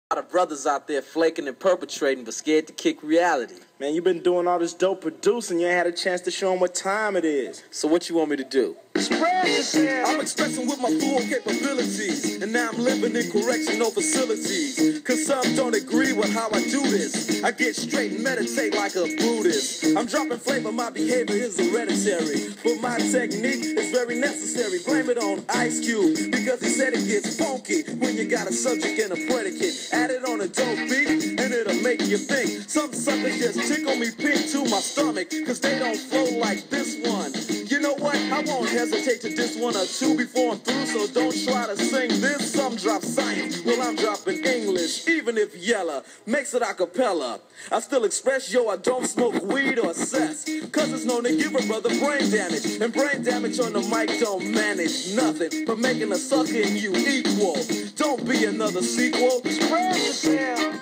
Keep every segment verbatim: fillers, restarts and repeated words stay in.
A lot of brothers out there flaking and perpetrating, but scared to kick reality. Man, you've been doing all this dope producing. You ain't had a chance to show them what time it is. So what you want me to do? I'm expressing with my full capabilities, and now I'm living in correctional facilities. Cause some don't agree with how I do this. I get straight and meditate like a Buddhist. I'm dropping flavor, my behavior is hereditary, but my technique is very necessary. Blame it on Ice Cube, because he said it gets funky when you got a subject and a predicate. Add it on a dope beat, and it'll make you think. Some suckers just tickle me pink to my stomach, cause they don't flow like this one. You know what? I won't hesitate to diss one or two before I'm through, so don't try to sing this. Some drop science, well I'm dropping English, even if Yella makes it a cappella. I still express, yo, I don't smoke weed or cess, cause it's known to give a brother brain damage, and brain damage on the mic don't manage nothing but making a sucker in you equal. Don't be another sequel. Spread yourself.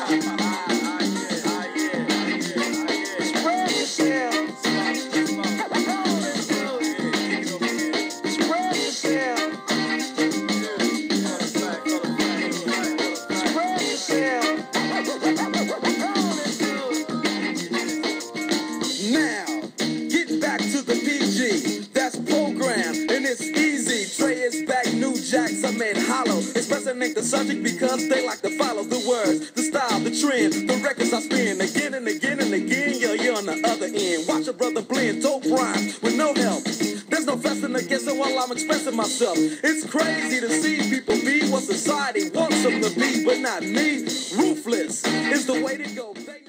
Jacks, I made hollow, expressing ain't the subject because they like to follow the words, the style, the trend, the records I spin again and again and again. Yo, you're on the other end. Watch a brother blend dope rhymes with no help. There's no fussing against it while I'm expressing myself. It's crazy to see people be what society wants them to be, but not me. Ruthless is the way to go. They